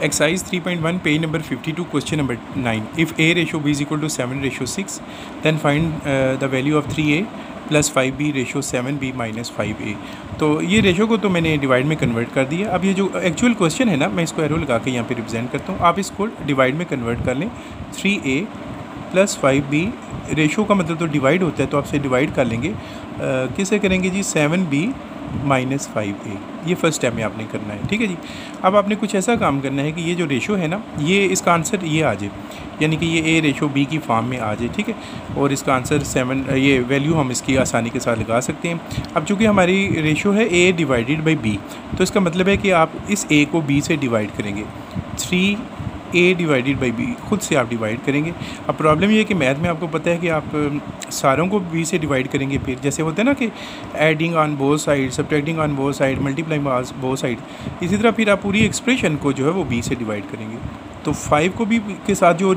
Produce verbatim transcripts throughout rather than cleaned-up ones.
Exercise three point one, page number fifty-two, question number nine. If A ratio B is equal to seven ratio six, then find uh, the value of three A plus five B ratio seven B minus five A. तो ये ratio को तो मैंने divide में convert कर दिया। अब ये जो एक्चुअल क्वेश्चन है ना, मैं इसको एरो लगा के यहाँ पे रिप्रेजेंट करता हूँ। आप इसको डिवाइड में कन्वर्ट कर लें। Three A plus five B, ratio का मतलब तो डिवाइड होता है, तो आपसे डिवाइड कर लेंगे। किससे करेंगे जी? Seven B minus five A. ये फर्स्ट स्टेप में आपने करना है, ठीक है जी। अब आपने कुछ ऐसा काम करना है कि ये जो रेशो है ना, ये इसका आंसर ये आ जाए, यानी कि ये ए रेशो बी की फॉर्म में आ जाए, ठीक है। और इसका आंसर सेवन, ये वैल्यू हम इसकी आसानी के साथ लगा सकते हैं। अब चूँकि हमारी रेशो है ए डिवाइडेड बाई बी, तो इसका मतलब है कि आप इस ए को बी से डिवाइड करेंगे। Three A divided by B खुद से आप डिवाइड करेंगे। अब प्रॉब्लम ये है कि मैथ में आपको पता है कि आप सारों को बी से डिवाइड करेंगे। फिर जैसे होता है ना कि adding on both side, subtracting on both side, multiplying on both side, इसी तरह फिर आप पूरी एक्सप्रेशन को जो है वो बी से डिवाइड करेंगे। तो फाइव को भी के साथ जो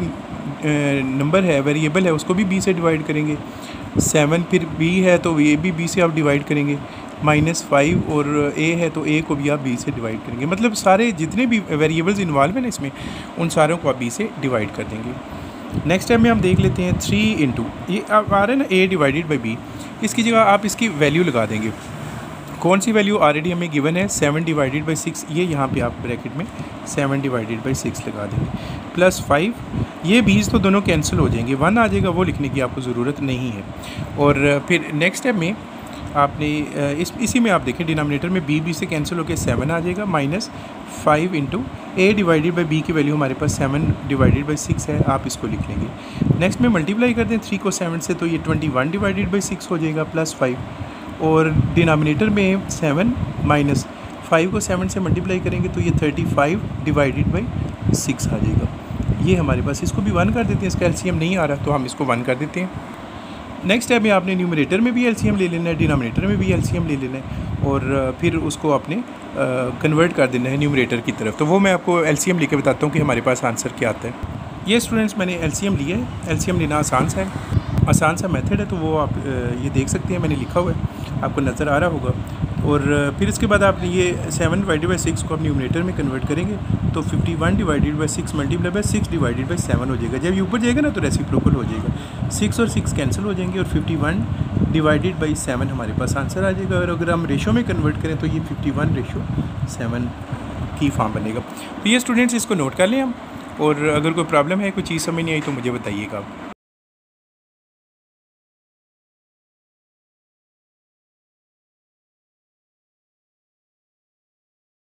नंबर है, वेरिएबल है, उसको भी बी से डिवाइड करेंगे। सेवन फिर बी है तो ये भी बी से आप डिवाइड करेंगे। माइनस फाइव और ए है तो ए को भी आप बी से डिवाइड करेंगे। मतलब सारे जितने भी वेरिएबल्स इन्वॉल्व हैं ना इसमें, उन सारों को आप बी से डिवाइड कर देंगे। नेक्स्ट स्टेप में हम देख लेते हैं थ्री इंटू, ये आप आ रहे हैं ना ए डिवाइडेड बाई बी, इसकी जगह आप इसकी वैल्यू लगा देंगे। कौन सी वैल्यू ऑलरेडी हमें गिवन है? Seven divided by six. ये यहाँ पे आप ब्रैकेट में सेवन डिवाइडेड बाई सिक्स लगा देंगे, प्लस फाइव। ये बीस तो दोनों कैंसिल हो जाएंगे, वन आ जाएगा, वो लिखने की आपको ज़रूरत नहीं है। और फिर नेक्स्ट स्टेप में आपने इस इसी में आप देखें डिनोमिनेटर में बी बी से कैंसिल होकर सेवन आ जाएगा, minus five into A divided by B की वैल्यू हमारे पास सेवन डिवाइडेड बाई सिक्स है, आप इसको लिख लेंगे। नेक्स्ट में मल्टीप्लाई कर दें थ्री को सेवन से, तो ये twenty one divided by six हो जाएगा, प्लस फाइव। और डिनोमिनेटर में सेवन माइनस फाइव को सेवन से मल्टीप्लाई करेंगे तो ये thirty five divided by six आ जाएगा। ये हमारे पास, इसको भी वन कर देते हैं, इसका एलसीएम नहीं आ रहा तो हम इसको वन कर देते हैं। नेक्स्ट स्टेप में आपने न्यूमरेटर में भी एलसीएम ले लेना है, डिनोमिनेटर में भी एलसीएम ले लेना है, और फिर उसको आपने कन्वर्ट कर देना है न्यूमरेटर की तरफ। तो वो मैं आपको एलसीएम लेके बताता हूँ कि हमारे पास आंसर क्या आता है। ये स्टूडेंट्स मैंने एलसीएम लिया है। एलसीएम लेना आसान सा है, आसान सा मेथड है, तो वो आप ये देख सकते हैं, मैंने लिखा हुआ है, आपको नज़र आ रहा होगा। और फिर इसके बाद आपने ये सेवन डिवाइडेड बाई सिक्स को आप न्यूमरेटर में कन्वर्ट करेंगे तो fifty one divided by six multiply by six divided by seven हो जाएगा। जब ये ऊपर जाएगा ना तो रेसिप्रोकल हो जाएगा, सिक्स और सिक्स कैंसिल हो जाएंगे और fifty one divided by seven हमारे पास आंसर आ जाएगा। और अगर हम रेशो में कन्वर्ट करें तो ये फिफ्टी वन रेशो सेवन की फॉर्म बनेगा। तो ये स्टूडेंट्स इसको नोट कर लें हम, और अगर कोई प्रॉब्लम है, कोई चीज़ समझ नहीं आई तो मुझे बताइएगा आप।